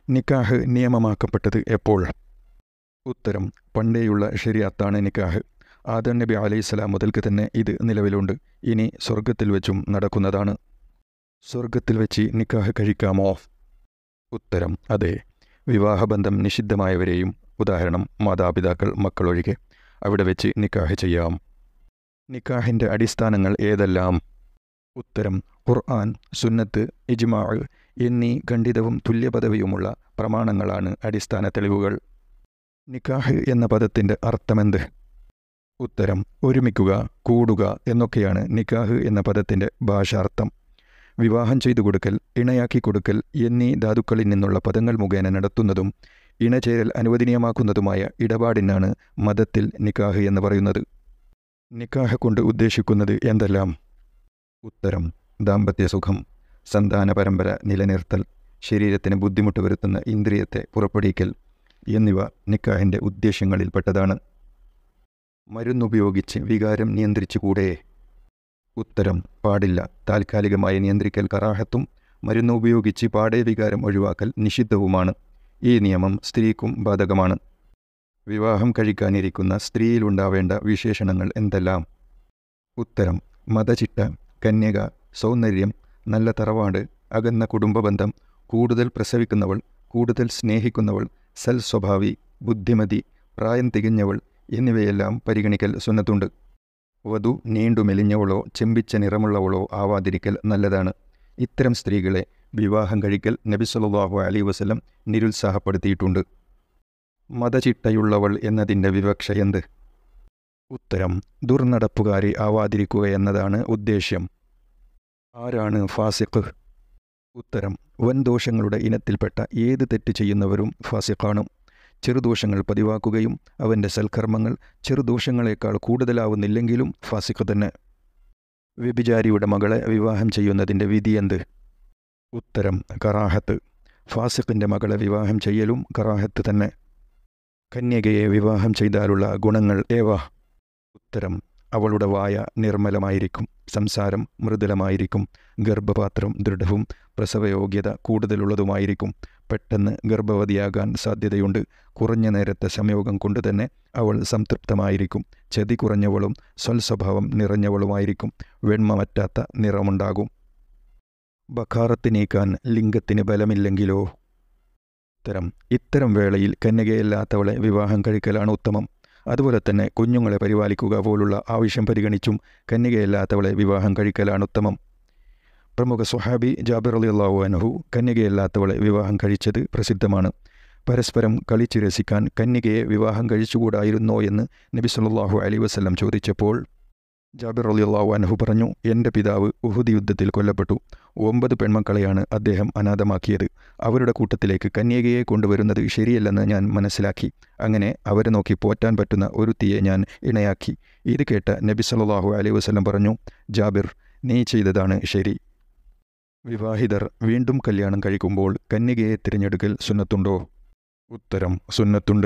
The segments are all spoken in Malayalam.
നിക്കാഹ് നിയമമാക്കപ്പെട്ടത് എപ്പോൾ? ഉത്തരം: പണ്ടേയുള്ള ശരിയത്താണ് നിക്കാഹ്. ആദം നബി അലൈഹിസ്സലാം മുതൽക്ക് തന്നെ ഇത് നിലവിലുണ്ട്. ഇനി സ്വർഗത്തിൽ വെച്ചും നടക്കുന്നതാണ്. സ്വർഗത്തിൽ വെച്ച് നിക്കാഹ് കഴിക്കാമോ? ഉത്തരം: അതെ. വിവാഹബന്ധം നിഷിദ്ധമായവരെയും, ഉദാഹരണം മാതാപിതാക്കൾ, മക്കളൊഴികെ, അവിടെ വെച്ച് നിക്കാഹ് ചെയ്യാം. നിക്കാഹിൻ്റെ അടിസ്ഥാനങ്ങൾ ഏതെല്ലാം? ഉത്തരം: ഖുർആൻ, സുന്നത്ത്, ഇജ്മാഅ് എന്നീ ഖണ്ഡിതവും തുല്യപദവിയുമുള്ള പ്രമാണങ്ങളാണ് അടിസ്ഥാന തെളിവുകൾ. നിക്കാഹ് എന്ന പദത്തിൻ്റെ അർത്ഥമെന്ത്? ഉത്തരം: ഒരുമിക്കുക, കൂടുക എന്നൊക്കെയാണ് നിക്കാഹ് എന്ന പദത്തിൻ്റെ ഭാഷാർത്ഥം. വിവാഹം ചെയ്തു കൊടുക്കൽ, ഇണയാക്കി കൊടുക്കൽ എന്നീ ധാതുക്കളിൽ നിന്നുള്ള പദങ്ങൾ മുഖേന നടത്തുന്നതും ഇണചേരൽ അനുവദനീയമാക്കുന്നതുമായ ഇടപാടിനാണ് മതത്തിൽ നിക്കാഹ് എന്ന് പറയുന്നത്. നിക്കാഹ് കൊണ്ട് ഉദ്ദേശിക്കുന്നത് എന്തെല്ലാം? ഉത്തരം: ദാമ്പത്യസുഖം, സന്താന പരമ്പര നിലനിർത്തൽ, ശരീരത്തിന് ബുദ്ധിമുട്ട് വരുത്തുന്ന ഇന്ദ്രിയത്തെ പുറപ്പെടുവിക്കൽ എന്നിവ നിക്കാഹിൻ്റെ ഉദ്ദേശ്യങ്ങളിൽപ്പെട്ടതാണ്. മരുന്നുപയോഗിച്ച് വികാരം നിയന്ത്രിച്ചുകൂടെ? ഉത്തരം: പാടില്ല. താൽക്കാലികമായി നിയന്ത്രിക്കൽ കറാഹത്തും മരുന്നുപയോഗിച്ച് പാടെ വികാരം ഒഴിവാക്കൽ നിഷിദ്ധവുമാണ്. ഈ നിയമം സ്ത്രീക്കും ബാധകമാണ്. വിവാഹം കഴിക്കാനിരിക്കുന്ന സ്ത്രീയിലുണ്ടാവേണ്ട വിശേഷണങ്ങൾ എന്തെല്ലാം? ഉത്തരം: മതചിട്ട, കന്യക, സൗന്ദര്യം, നല്ല തറവാട്, അകന്ന കുടുംബബന്ധം, കൂടുതൽ പ്രസവിക്കുന്നവൾ, കൂടുതൽ സ്നേഹിക്കുന്നവൾ, സൽസ്വഭാവി, ബുദ്ധിമതി, പ്രായം തികഞ്ഞവൾ എന്നിവയെല്ലാം പരിഗണിക്കൽ സുന്നത്തുണ്ട്. വധു നീണ്ടു മെലിഞ്ഞവളോ ചെമ്പിച്ച നിറമുള്ളവളോ ആവാതിരിക്കൽ നല്ലതാണ്. ഇത്തരം സ്ത്രീകളെ വിവാഹം കഴിക്കൽ നബി സല്ലല്ലാഹു അലൈഹി വസല്ലം നിരുത്സാഹപ്പെടുത്തിയിട്ടുണ്ട്. മതചിട്ടയുള്ളവൾ എന്നതിൻ്റെ വിവക്ഷ എന്ത്? ഉത്തരം: ദുർനടപ്പുകാരി ആവാതിരിക്കുക എന്നതാണ് ഉദ്ദേശ്യം. ആരാണ് ഫാസിഖ്? ഉത്തരം: വൻദോഷങ്ങളുടെ ഇനത്തിൽപ്പെട്ട ഏത് തെറ്റ് ചെയ്യുന്നവരും ഫാസിഖാണ്. ചെറുദോഷങ്ങൾ പതിവാക്കുകയും അവൻ്റെ സൽക്കർമ്മങ്ങൾ ചെറുദോഷങ്ങളെക്കാൾ കൂടുതലാവുന്നില്ലെങ്കിലും ഫാസിഖ് തന്നെ. വ്യഭിചാരിയുടെ മകളെ വിവാഹം ചെയ്യുന്നതിൻ്റെ വിധി എന്ത്? ഉത്തരം: കറാഹത്ത്. ഫാസിഖിൻ്റെ മകളെ വിവാഹം ചെയ്യലും കറാഹത്ത് തന്നെ. കന്യകയെ വിവാഹം ചെയ്താലുള്ള ഗുണങ്ങൾ ഏവ? ഉത്തരം: അവളുടെ വായ നിർമ്മലമായിരിക്കും, സംസാരം മൃദുലമായിരിക്കും, ഗർഭപാത്രം ദൃഢവും പ്രസവയോഗ്യത കൂടുതലുള്ളതുമായിരിക്കും, പെട്ടെന്ന് ഗർഭവതിയാകാൻ സാധ്യതയുണ്ട്, കുറഞ്ഞ നേരത്തെ സംയോഗം കൊണ്ട് തന്നെ അവൾ സംതൃപ്തമായിരിക്കും, ചതി കുറഞ്ഞവളും സ്വൽസ്വഭാവം നിറഞ്ഞവളുമായിരിക്കും, വെണ്മ പറ്റാത്ത നിറമുണ്ടാകും. ബഖാറത്ത് നീക്കാൻ ലിംഗത്തിന് ബലമില്ലെങ്കിലോ? ഉത്തരം: ഇത്തരം വേളയിൽ കന്യകയല്ലാത്തവളെ വിവാഹം കഴിക്കലാണ് ഉത്തമം. അതുപോലെ തന്നെ കുഞ്ഞുങ്ങളെ പരിപാലിക്കുക പോലുള്ള ആവശ്യം പരിഗണിച്ചും കന്യകയല്ലാത്തവളെ വിവാഹം കഴിക്കലാണ് ഉത്തമം. പ്രമുഖ സ്വഹാബി ജാബിർ റളിയല്ലാഹു അൻഹു കന്യകയല്ലാത്തവളെ വിവാഹം കഴിച്ചത് പ്രസിദ്ധമാണ്. പരസ്പരം കളിച്ചു രസിക്കാൻ കന്യകയെ വിവാഹം കഴിച്ചുകൂടായിരുന്നോ എന്ന് നബി സല്ലല്ലാഹു അലൈഹി വസല്ലം ചോദിച്ചപ്പോൾ ജാബിർ റളിയല്ലാഹു അൻഹു പറഞ്ഞു: എൻ്റെ പിതാവ് ഉഹുദ് യുദ്ധത്തിൽ കൊല്ലപ്പെട്ടു. 9 പെൺമക്കളെയാണ് അദ്ദേഹം അനാഥമാക്കിയത്. അവരുടെ കൂട്ടത്തിലേക്ക് കന്യകയെ കൊണ്ടുവരുന്നത് ശരിയല്ലെന്ന് ഞാൻ മനസ്സിലാക്കി. അങ്ങനെ അവരെ നോക്കി പോറ്റാൻ പറ്റുന്ന ഒരുത്തിയെ ഞാൻ ഇണയാക്കി. ഇത് കേട്ട നബി സല്ലല്ലാഹു അലൈഹി വസല്ലം പറഞ്ഞു: ജാബിർ, നീ ചെയ്തതാണ് ശരി. വിവാഹിതർ വീണ്ടും കല്യാണം കഴിക്കുമ്പോൾ കന്യകയെ തിരഞ്ഞെടുക്കൽ സുന്നത്തുണ്ടോ? ഉത്തരം: സുന്നത്തുണ്ട്.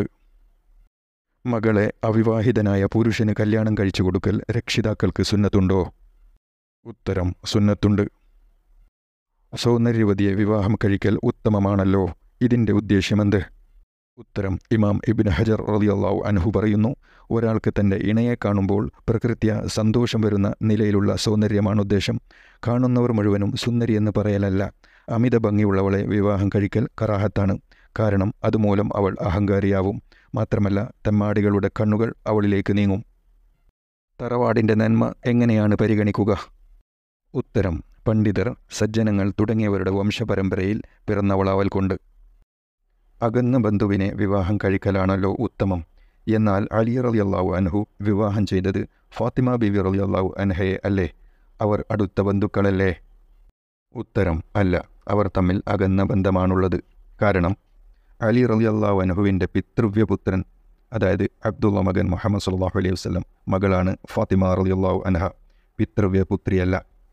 മകളെ അവിവാഹിതനായ പുരുഷന് കല്യാണം കഴിച്ചു കൊടുക്കൽ രക്ഷിതാക്കൾക്ക് സുന്നത്തുണ്ടോ? ഉത്തരം: സുന്നത്തുണ്ട്. സൗന്ദര്യവതിയെ വിവാഹം കഴിക്കൽ ഉത്തമമാണല്ലോ. ഇതിൻ്റെ ഉദ്ദേശ്യമെന്ത്? ഉത്തരം: ഇമാം ഇബ്നു ഹജർ റളിയല്ലാഹു അൻഹു പറയുന്നു: ഒരാൾക്ക് തൻ്റെ ഇണയെ കാണുമ്പോൾ പ്രകൃത്യാ സന്തോഷം വരുന്ന നിലയിലുള്ള സൗന്ദര്യമാണ് ഉദ്ദേശം. കാണുന്നവർ മുഴുവനും സുന്ദരിയെന്ന് പറയലല്ല. അമിത ഭംഗിയുള്ളവളെ വിവാഹം കഴിക്കൽ കറാഹത്താണ്. കാരണം അതുമൂലം അവൾ അഹങ്കാരിയാവും. മാത്രമല്ല, തെമ്മാടികളുടെ കണ്ണുകൾ അവളിലേക്ക് നീങ്ങും. തറവാടിൻ്റെ നന്മ എങ്ങനെയാണ് പരിഗണിക്കുക? ഉത്തരം: പണ്ഡിതർ, സജ്ജനങ്ങൾ തുടങ്ങിയവരുടെ വംശപരമ്പരയിൽ പിറന്നവളാവൽ കൊണ്ട്. അകന്ന ബന്ധുവിനെ വിവാഹം കഴിക്കലാണല്ലോ ഉത്തമം. എന്നാൽ അലി റളിയല്ലാഹു അൻഹു വിവാഹം ചെയ്തത് ഫാത്തിമ ബീവി റളിയല്ലാഹു അൻഹയെ അല്ലേ? അവർ അടുത്ത ബന്ധുക്കളല്ലേ? ഉത്തരം: അല്ല, അവർ തമ്മിൽ അകന്ന ബന്ധമാണുള്ളത്. കാരണം അലി റളിയല്ലാഹു അൻഹുവിൻ്റെ പിതൃവ്യപുത്രൻ, അതായത് അബ്ദുള്ള മകൻ മുഹമ്മദ് സല്ലല്ലാഹു അലൈഹി വസല്ലം മകളാണ് ഫാത്തിമ റളിയല്ലാഹു അൻഹ, പിതൃവ്യപുത്രിയല്ല.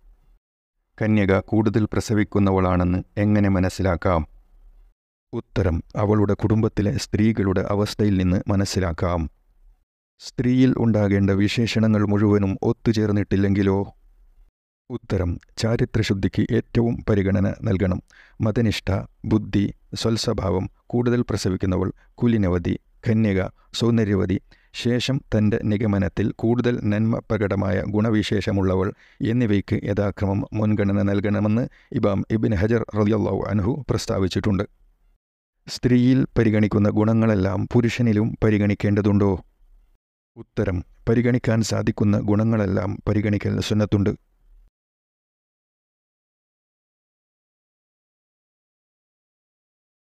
കന്യക കൂടുതൽ പ്രസവിക്കുന്നവളാണെന്ന് എങ്ങനെ മനസ്സിലാക്കാം? ഉത്തരം: അവളുടെ കുടുംബത്തിലെ സ്ത്രീകളുടെ അവസ്ഥയിൽ നിന്ന് മനസ്സിലാക്കാം. സ്ത്രീയിൽ ഉണ്ടാകേണ്ട വിശേഷണങ്ങൾ മുഴുവനും ഒത്തുചേർന്നിട്ടില്ലെങ്കിലോ? ഉത്തരം ചാരിത്രശുദ്ധിക്ക് ഏറ്റവും പരിഗണന നൽകണം. മതനിഷ്ഠ, ബുദ്ധി, സ്വൽസ്വഭാവം, കൂടുതൽ പ്രസവിക്കുന്നവൾ, കുലീനവതി, കന്യക, സൗന്ദര്യവതി, ശേഷം തൻ്റെ നിഗമനത്തിൽ കൂടുതൽ നന്മ പ്രകടമായ ഗുണവിശേഷമുള്ളവൾ എന്നിവയ്ക്ക് യഥാക്രമം മുൻഗണന നൽകണമെന്ന് ഇമാം ഇബ്നു ഹജർ റളിയല്ലാഹു അൻഹു പ്രസ്താവിച്ചിട്ടുണ്ട്. സ്ത്രീയിൽ പരിഗണിക്കുന്ന ഗുണങ്ങളെല്ലാം പുരുഷനിലും പരിഗണിക്കേണ്ടതുണ്ടോ? ഉത്തരം പരിഗണിക്കാൻ സാധിക്കുന്ന ഗുണങ്ങളെല്ലാം പരിഗണിക്കൽ സുന്നത്തുണ്ട്.